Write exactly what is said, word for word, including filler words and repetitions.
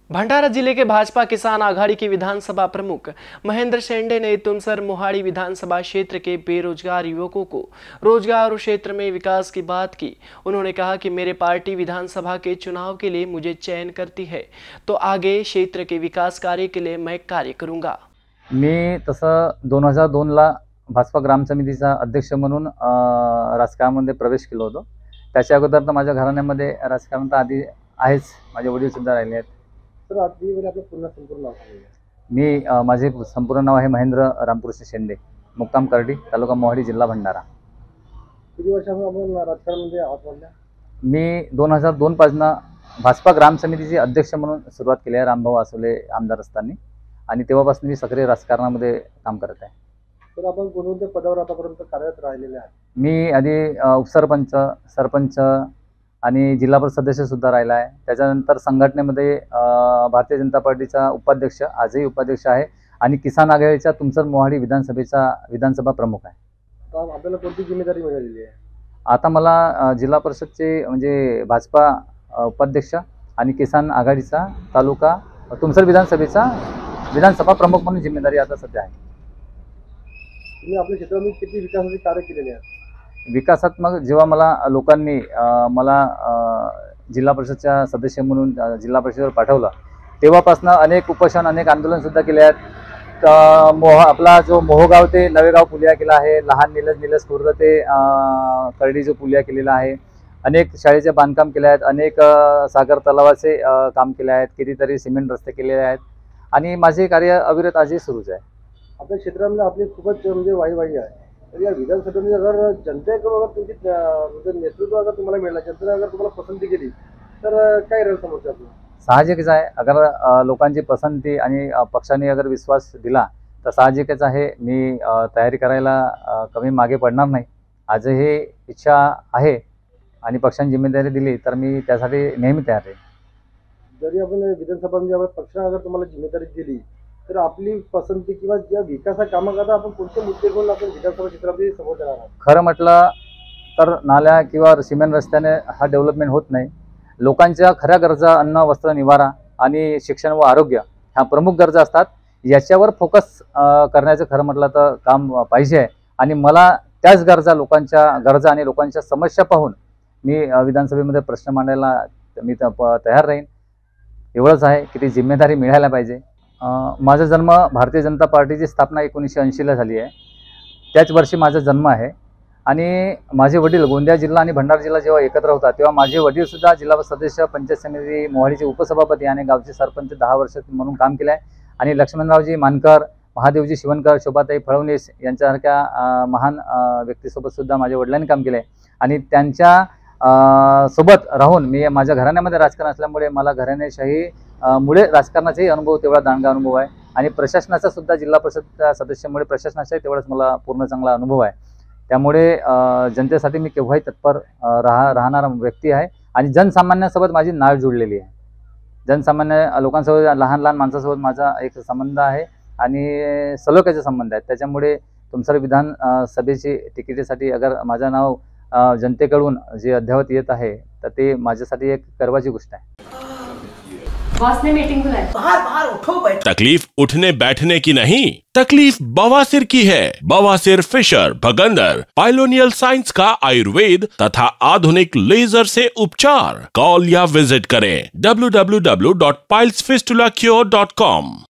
भंडारा जिले के भाजपा किसान आघाड़ी के विधानसभा प्रमुख महेंद्र शेंडे ने तुमसर मोहाड़ी विधानसभा क्षेत्र के बेरोजगार युवकों को रोजगार और क्षेत्र में विकास की बात की। उन्होंने कहा कि मेरे पार्टी विधानसभा के चुनाव के लिए मुझे चयन करती है तो आगे क्षेत्र के विकास कार्य के लिए मैं कार्य करूंगा। मी तसं दोन हजार दोन ला भाजपा ग्राम समितीचा अध्यक्ष म्हणून राजकारणामध्ये प्रवेश केला होता। त्याच्या अगोदर तर माझ्या घराण्यामध्ये राजकारणात आधी आहेच, माझे वडील सुद्धा राहिले आहेत। मी माझे संपूर्ण नाव आहे महेंद्र रामपुरुष शेंडे, मुक्काम करडी, तालुका मोहाडी, जिल्हा भंडारा। किती वर्षांपासून आपण राजकारणामध्ये आहात? मी दोन हजार दोन पासून भाजपा ग्राम समितीचे अध्यक्ष म्हणून सुरुवात केली आहे रामभाऊ आसोले आमदार असताना, आणि तेव्हापासून मी सक्रिय राजकारणामध्ये काम करत आहे। तर आपण कोणत्या पदावर आतापर्यंत कार्यरत राहिलेले आहात? मी आधी उपसरपंच, सरपंच आणि जिल्हा परिषद सदस्य सुद्धा राहिला आहे। त्याच्यानंतर संघटनेमध्ये भारतीय जनता पार्टीचा उपाध्यक्ष, आजही उपाध्यक्ष आहे, आणि किसान आघाडीच्या तुमसर मोहाडी विधानसभेचा विधानसभा प्रमुख आहे। तर आपल्याला कोणती जिम्मेदारी मिळालेली आहे? आता मला जिल्हा परिषदचे म्हणजे भाजपा उपाध्यक्ष आणि किसान आघाडीचा तालुका तुमसर विधानसभेचा विधानसभा प्रमुख म्हणून जिम्मेदारी आता सध्या आहे। तुम्ही आपल्या क्षेत्रामध्ये किती विकासाचे कार्य केलेले आहेत? विकासात्मक जेव्हा मला लोकांनी मला जिल्हा परिषदच्या सदस्य म्हणून जिल्हा परिषदेवर पाठवलं तेव्हापासून अनेक उपोषण, अनेक आंदोलन सुद्धा केले आहेत। मोह आपला जो मोहगाव ते नवेगाव पुलिया केला आहे, लहान निलज निलज खुर्द ते करडी जो पुलिया केलेला आहे, अनेक शाळेचे बांधकाम केले आहेत, अनेक सागर तलावाचे काम केले आहेत, कितीतरी सिमेंट रस्ते केलेले आहेत, आणि माझे कार्य अविरत आजही सुरूच आहे। आपल्या क्षेत्रामध्ये आपली खूपच म्हणजे वाईवाई आहे। तर या विधानसभेमध्ये अगर जनतेकडून अगर तुमची म्हणजे नेतृत्व अगर तुम्हाला मिळालं, जनतेने अगर तुम्हाला पसंती केली तर काय राहील समोरच्या? साहजिकच आहे, अगर लोकांची पसंती आणि पक्षाने अगर विश्वास दिला तर साहजिकच आहे मी तयारी करायला कमी मागे पडणार नाही। आजही इच्छा आहे आणि पक्षाने जिम्मेदारी दिली तर मी त्यासाठी नेहमी तयार आहे। जरी आपण विधानसभेमध्ये पक्षाने अगर तुम्हाला जिम्मेदारी दिली तर आपली पसंती किंवा ज्या विकासा कामाकरता आपण कोणते मुद्दे घेऊन आपण विधानसभा क्षेत्रामध्ये समोर येणार आहोत? खरं म्हटलं तर नाल्या किंवा सिमेंट रस्त्याने हा डेव्हलपमेंट होत नाही। लोकांच्या खऱ्या गरजा अन्न, वस्त्र, निवारा आणि शिक्षण व आरोग्य ह्या प्रमुख गरजा असतात। याच्यावर फोकस करण्याचं खरं म्हटलं तर काम पाहिजे आहे, आणि मला त्याच गरजा, लोकांच्या गरजा आणि लोकांच्या समस्या पाहून मी विधानसभेमध्ये प्रश्न मांडायला मी तयार राहीन। एवढंच आहे की ती जिम्मेदारी मिळायला पाहिजे। माझा जन्म भारतीय जनता पार्टीची स्थापना एकोणीसशे ऐंशीला झाली आहे, त्याच वर्षी माझा जन्म आहे, आणि माझे वडील गोंदिया जिल्हा आणि भंडारा जिल्हा जेव्हा एकत्र होता तेव्हा माझे वडील सुद्धा जिल्हा सदस्य, पंचायत समिती मोहाडीचे उपसभापती आणि गावचे सरपंच दहा वर्ष म्हणून काम केले आहे। आणि लक्ष्मणरावजी मानकर, महादेवजी शिवणकर, शोभाताई फडणवीस यांच्यासारख्या महान व्यक्तीसोबत सुद्धा माझ्या वडिलांनी काम केले आहे, आणि त्यांच्या सोबत राहून मी माझ्या घराण्यामध्ये राजकारण असल्यामुळे मला घराणेशाही मुळे राजकारणाचाही अनुभव तेवढा दांडगा अनुभव आहे, आणि प्रशासनाचा सुद्धा जिल्हा परिषद सदस्यामुळे प्रशासनाचाही तेवढाच मला पूर्ण चांगला अनुभव आहे। त्यामुळे जनतेसाठी मी केव्हाही तत्पर राहा राहणारा व्यक्ती आहे, आणि जनसामान्यांसोबत माझी नाळ जुळलेली आहे। जनसामान्य लोकांसोबत, लहान लहान माणसासोबत माझा एक संबंध आहे आणि सलोख्याचे संबंध आहेत। त्याच्यामुळे तुमसर विधान सभेची तिकिटीसाठी अगर माझं नाव जनतेकडून जे अद्यावत येत आहे तर ते माझ्यासाठी एक गर्वाची गोष्ट आहे। बॉस ने मीटिंग बुलाई। बाहर बाहर उठो बैठो। तकलीफ उठने बैठने की नहीं, तकलीफ बवासीर की है। बवासीर, फिशर, भगंदर, पाइलोनियल साइंस का आयुर्वेद तथा आधुनिक लेजर से उपचार। कॉल या विजिट करें W W W dot piles fistula cure dot com.